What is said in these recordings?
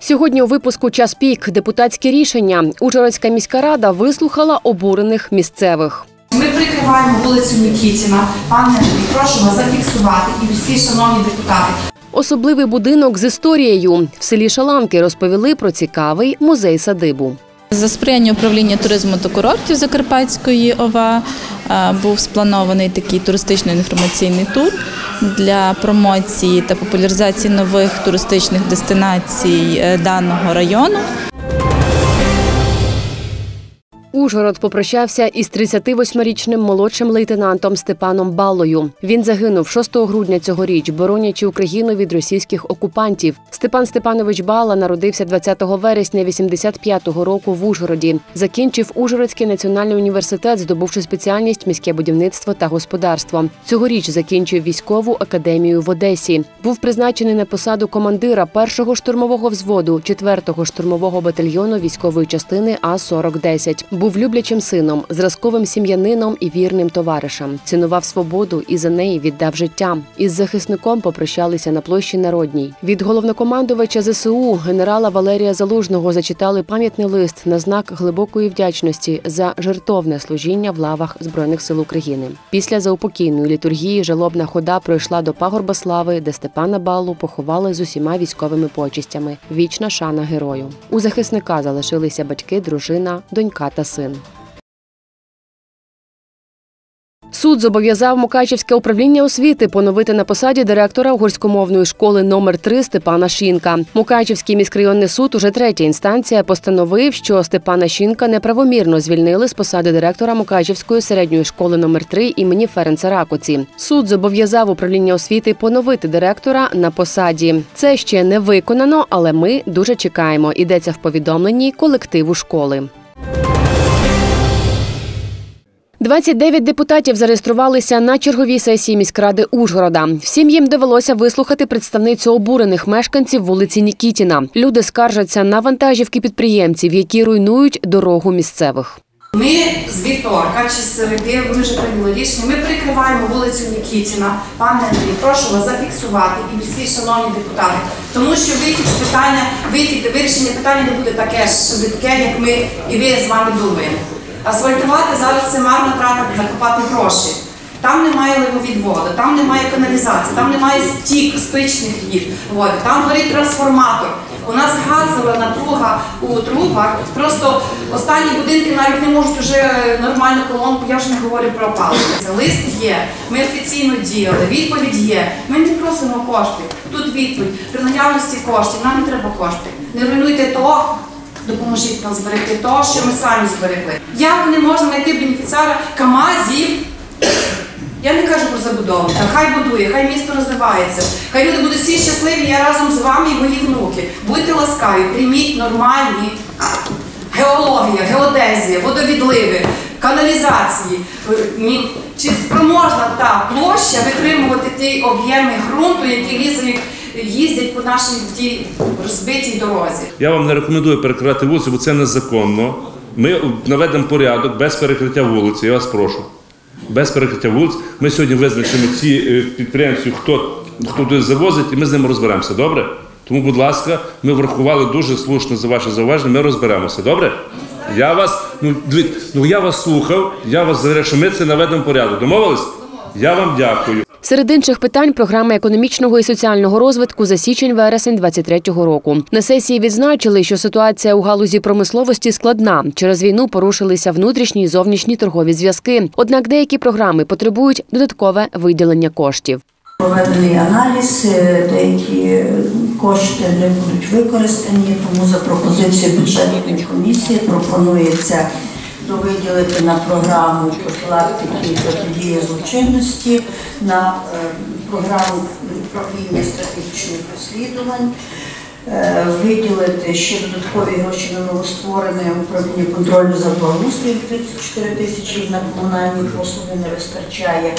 Сьогодні у випуску «Час пік» депутатське рішення. Ужгородська міська рада вислухала обурених місцевих. Ми прикриваємо вулицю Нікітіна. Пане Андрій, прошу вас зафіксувати і всі шановні депутати. Особливий будинок з історією. В селі Шаланки розповіли про цікавий музей-садибу. За сприяння управління туризму та курортів Закарпатської ОВА був спланований такий туристично-інформаційний тур для промоції та популяризації нових туристичних дестинацій даного району. Ужгород попрощався із 38-річним молодшим лейтенантом Степаном Баллою. Він загинув 6 грудня цьогоріч, боронячи Україну від російських окупантів. Степан Степанович Балла народився 20 вересня 85-го року в Ужгороді. Закінчив Ужгородський національний університет, здобувши спеціальність міське будівництво та господарство. Цьогоріч закінчив військову академію в Одесі. Був призначений на посаду командира 1-го штурмового взводу 4-го штурмового батальйону військової частини А-4010. Був люблячим сином, зразковим сім'янином і вірним товаришем. Цінував свободу і за неї віддав життя. Із захисником попрощалися на площі Народній. Від головнокомандувача ЗСУ генерала Валерія Залужного зачитали пам'ятний лист на знак глибокої вдячності за жертовне служіння в лавах Збройних сил України. Після заупокійної літургії жалобна хода пройшла до пагорба слави, де Степана Баллу поховали з усіма військовими почестями. Вічна шана герою. У захисника залишилися батьки, дружина, донька та син. Суд зобов'язав Мукачівське управління освіти поновити на посаді директора угорськомовної школи номер 3 Степана Шинка. Мукачівський міськрайонний суд, уже третя інстанція, постановив, що Степана Шинка неправомірно звільнили з посади директора Мукачівської середньої школи номер 3 імені Ференца Ракоці. Суд зобов'язав управління освіти поновити директора на посаді. Це ще не виконано, але ми дуже чекаємо, йдеться в повідомленні колективу школи. 29 депутатів зареєструвалися на черговій сесії міськради Ужгорода. Всім їм довелося вислухати представницю обурених мешканців вулиці Нікітіна. Люди скаржаться на вантажівки підприємців, які руйнують дорогу місцевих. Ми з вівторка чи з середи, ми вже прийняли рішення, ми прикриваємо вулицю Нікітіна. Пане Андрій, прошу вас зафіксувати і всі шановні депутати. Тому що вирішення питання не буде таке швидке, як ми і ви з вами думаємо. Асфальтувати зараз це марна трата, закопати гроші. Там немає ливовідводу, там немає каналізації, там немає стік стичних води, там горить трансформатор. У нас газова напруга у трубах, просто останні будинки навіть не можуть вже нормальну колонку, я вже не говорю про опалення. Лист є, ми офіційно діяли, відповідь є. Ми не просимо коштів. Тут відповідь. При наявності коштів нам не треба коштів. Не руйнуйте того. Допоможіть нам зберегти те, що ми самі зберегли. Як не можна знайти бенефіціара КАМАЗів? Я не кажу про забудовника. Хай будує, хай місто розвивається. Хай люди будуть всі щасливі, я разом з вами і мої внуки. Будьте ласкаві, прийміть нормальні геологія, геодезія, водовідливи, каналізації. Чи спроможна та площа витримувати ті об'єми ґрунту, які їздять по нашій розбитій дорозі. Я вам не рекомендую перекривати вулицю, бо це незаконно. Ми наведемо порядок без перекриття вулиці, я вас прошу. Без перекриття вулиць. Ми сьогодні визначимо ці підприємці, хто туди завозить, і ми з ними розберемося, добре? Тому, будь ласка, ми врахували дуже слушно за ваші зауваження, ми розберемося, добре? Я вас слухав, я вас заверю, що ми це наведемо порядок. Домовились? Я вам дякую. Серед інших питань – програма економічного і соціального розвитку за січень-вересень 2023 року. На сесії відзначили, що ситуація у галузі промисловості складна. Через війну порушилися внутрішні і зовнішні торгові зв'язки. Однак деякі програми потребують додаткове виділення коштів. Проведений аналіз, деякі кошти не будуть використані, тому за пропозицією бюджетної комісії пропонується виділити на програму профілактики і протидії злочинності, на програму управління стратегічних досліджень, виділити ще додаткові гроші на новостворене управління контролю за благоустрою 34 тисячі, на комунальні послуги не вистачає,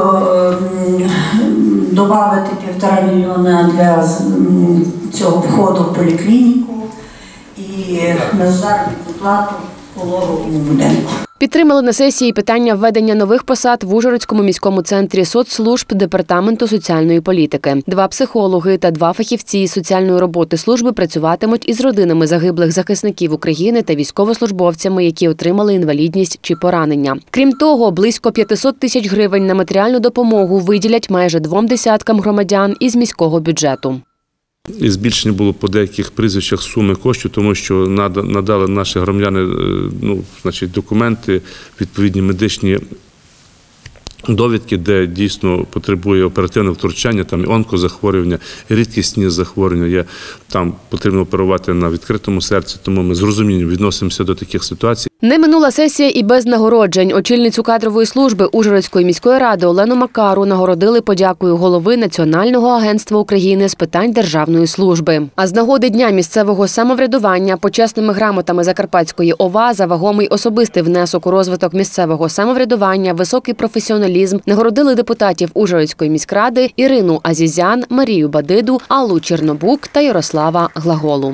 додати 1,5 мільйона для цього входу в поліклініку і на заробітну плату пологовому будинку. Підтримали на сесії питання введення нових посад в Ужгородському міському центрі соцслужб Департаменту соціальної політики. 2 психологи та 2 фахівці із соціальної роботи служби працюватимуть із родинами загиблих захисників України та військовослужбовцями, які отримали інвалідність чи поранення. Крім того, близько 500 тисяч гривень на матеріальну допомогу виділять майже 2 десяткам громадян із міського бюджету. І збільшення було по деяких прізвищах суми коштів, тому що надали наші громадяни документи, відповідні медичні довідки, де дійсно потребує оперативного втручання, там і онкозахворювання, і рідкісні захворювання. Там потрібно оперувати на відкритому серці, тому ми з розумінням відносимося до таких ситуацій. Не минула сесія і без нагороджень. Очільницю кадрової служби Ужгородської міської ради Олену Макару нагородили подякою голови Національного агентства України з питань державної служби. А з нагоди Дня місцевого самоврядування почесними грамотами Закарпатської ОВА за вагомий особистий внесок у розвиток місцевого самоврядування, високий професіоналізм нагородили депутатів Ужгородської міськради Ірину Азізян, Марію Бадиду, Аллу Чернобук та Ярослава Глаголу.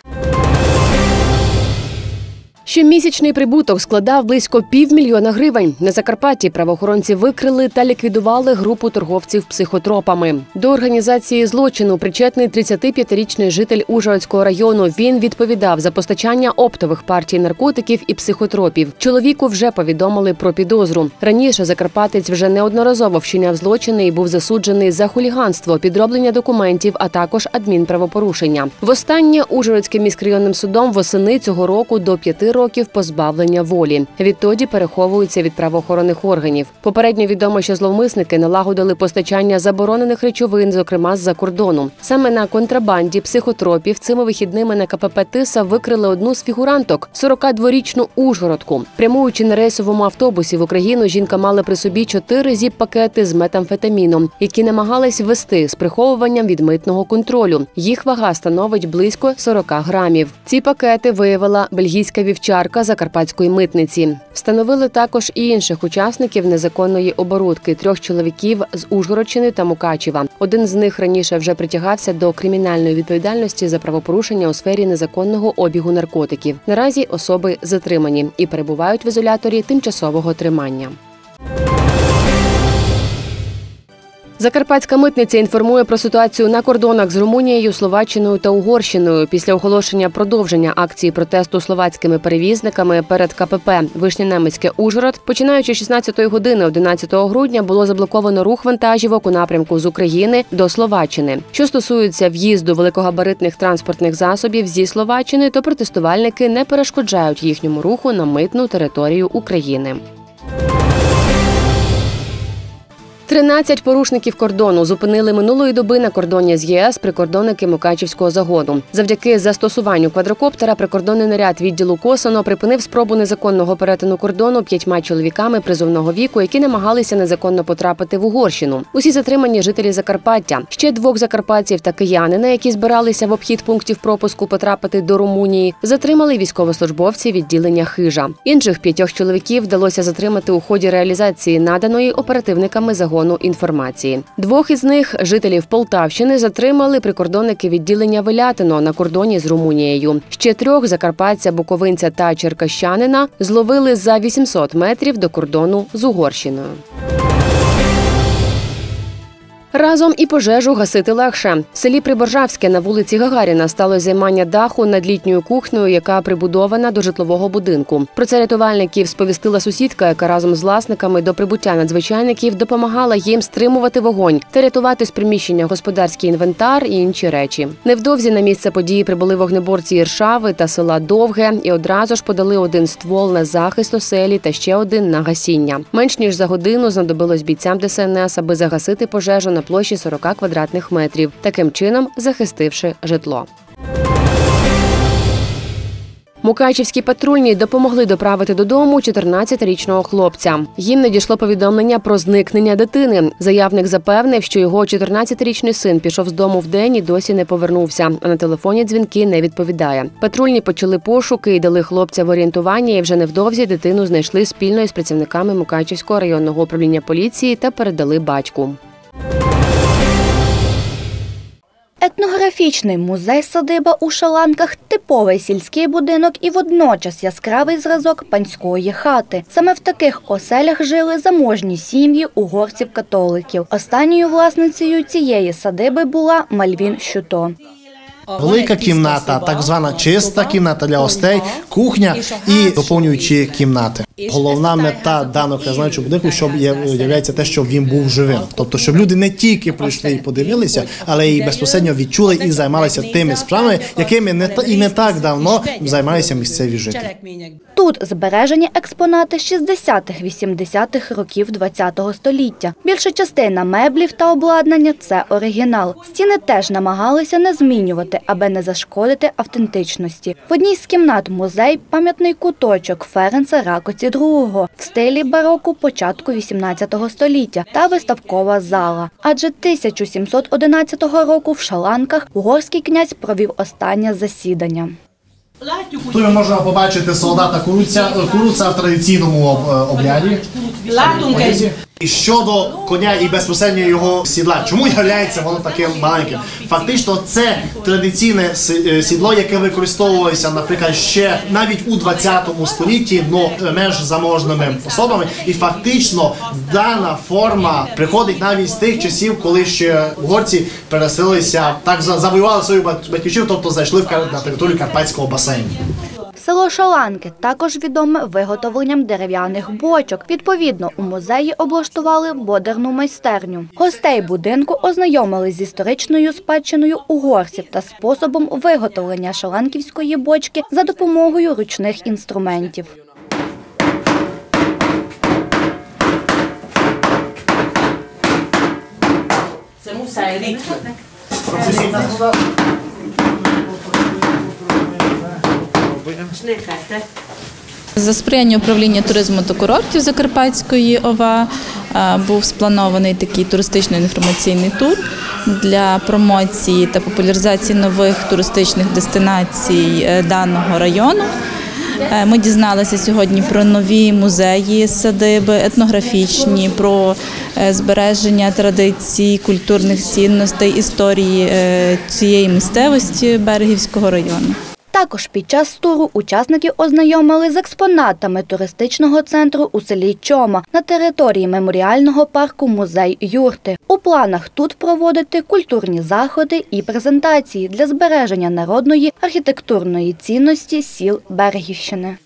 Щомісячний прибуток складав близько 500 000 гривень. На Закарпатті правоохоронці викрили та ліквідували групу торговців психотропами. До організації злочину причетний 35-річний житель Ужгородського району. Він відповідав за постачання оптових партій наркотиків і психотропів. Чоловіку вже повідомили про підозру. Раніше закарпатець вже неодноразово вчиняв злочини і був засуджений за хуліганство, підроблення документів, а також адмінправопорушення. Востаннє Ужгородським міськрайонним судом восени цього року до 5 років позбавлення волі. Відтоді переховуються від правоохоронних органів. Попередньо відомо, що зловмисники налагодили постачання заборонених речовин, зокрема з-за кордону. Саме на контрабанді психотропів цими вихідними на КПП «Тиса» викрили одну з фігуранток – 42-річну ужгородку. Прямуючи на рейсовому автобусі в Україну, жінка мала при собі 4 зіп-пакети з метамфетаміном, які намагались ввезти з приховуванням від митного контролю. Їх вага становить близько 40 грамів. Ці пакети виявила бельгійська вівчарка закарпатської митниці. Встановили також і інших учасників незаконної оборудки – 3 чоловіків з Ужгородщини та Мукачева. Один з них раніше вже притягався до кримінальної відповідальності за правопорушення у сфері незаконного обігу наркотиків. Наразі особи затримані і перебувають в ізоляторі тимчасового тримання. Закарпатська митниця інформує про ситуацію на кордонах з Румунією, Словаччиною та Угорщиною після оголошення продовження акції протесту словацькими перевізниками перед КПП Вишнє-Немицьке-Ужгород. Починаючи з 16-ї години 11 грудня було заблоковано рух вантажівок у напрямку з України до Словаччини. Що стосується в'їзду великогабаритних транспортних засобів зі Словаччини, то протестувальники не перешкоджають їхньому руху на митну територію України. 13 порушників кордону зупинили минулої доби на кордоні з ЄС прикордонники Мукачівського загону. Завдяки застосуванню квадрокоптера прикордонний наряд відділу Косоно припинив спробу незаконного перетину кордону 5 чоловіками призовного віку, які намагалися незаконно потрапити в Угорщину. Усі затримані жителі Закарпаття. Ще 2 закарпатців та киянина, які збиралися в обхід пунктів пропуску потрапити до Румунії, затримали військовослужбовці відділення Хижа. Інших 5 чоловіків вдалося затримати у ході реалізації наданої оперативниками загону інформації. 2 із них, жителів Полтавщини, затримали прикордонники відділення Велятино на кордоні з Румунією. Ще 3 закарпатця, буковинця та черкащанина зловили за 800 метрів до кордону з Угорщиною. Разом і пожежу гасити легше. В селі Приборжавське на вулиці Гагаріна стало займання даху над літньою кухнею, яка прибудована до житлового будинку. Про це рятувальників сповістила сусідка, яка разом з власниками до прибуття надзвичайників допомагала їм стримувати вогонь та рятувати з приміщення господарський інвентар і інші речі. Невдовзі на місце події прибули вогнеборці Іршави та села Довге і одразу ж подали 1 ствол на захист оселі та ще 1 на гасіння. Менш ніж за годину знадобилось бійцям ДСНС, аби загасити пожежу на площі 40 квадратних метрів, таким чином захистивши житло. Мукачівські патрульні допомогли доправити додому 14-річного хлопця. Їм надійшло повідомлення про зникнення дитини. Заявник запевнив, що його 14-річний син пішов з дому вдень і досі не повернувся, а на телефонні дзвінки не відповідає. Патрульні почали пошуки і дали хлопця в орієнтування, і вже невдовзі дитину знайшли спільно із працівниками Мукачівського районного управління поліції та передали батьку. Етнографічний музей-садиба у Шаланках – типовий сільський будинок і водночас яскравий зразок панської хати. Саме в таких оселях жили заможні сім'ї угорців-католиків. Останньою власницею цієї садиби була Мальвін Шуто. Велика кімната, так звана чиста кімната для гостей, кухня і доповнюючі кімнати. Головна мета даного краєзнавчого будинку, щоб є те, щоб він був живим. Тобто, щоб люди не тільки прийшли і подивилися, але й безпосередньо відчули і займалися тими справами, якими не так давно займалися місцеві жителі. Тут збережені експонати 60-х-80-х років ХХ століття. Більша частина меблів та обладнання – це оригінал. Стіни теж намагалися не змінювати, аби не зашкодити автентичності. В одній з кімнат музей – пам'ятний куточок Ференца Ракоці II в стилі бароко початку XVIII століття та виставкова зала. Адже 1711 року в Шаланках угорський князь провів останнє засідання. Тут ми можемо побачити солдата Куруца в традиційному обряді. І щодо коня і безпосередньо його сідла, чому є воно таким маленьким? Фактично це традиційне сідло, яке використовувалося, наприклад, ще навіть у 20 столітті, меж заможними особами. І фактично дана форма приходить навіть з тих часів, коли ще угорці переселилися, так завоювали свою батьківщину, тобто зайшли на територію Карпатського басейну. Село Шаланки також відоме виготовленням дерев'яних бочок. Відповідно, у музеї облаштували бодерну майстерню. Гостей будинку ознайомили з історичною спадщиною угорців та способом виготовлення шаланківської бочки за допомогою ручних інструментів. За сприяння управління туризму та курортів Закарпатської ОВА був спланований такий туристично-інформаційний тур для промоції та популяризації нових туристичних дестинацій даного району. Ми дізналися сьогодні про нові музеї, садиби, етнографічні, про збереження традицій, культурних цінностей, історії цієї місцевості Берегівського району. Також під час туру учасників ознайомили з експонатами туристичного центру у селі Чома на території меморіального парку «Музей юрти». У планах тут проводити культурні заходи і презентації для збереження народної архітектурної цінності сіл Берегівщини.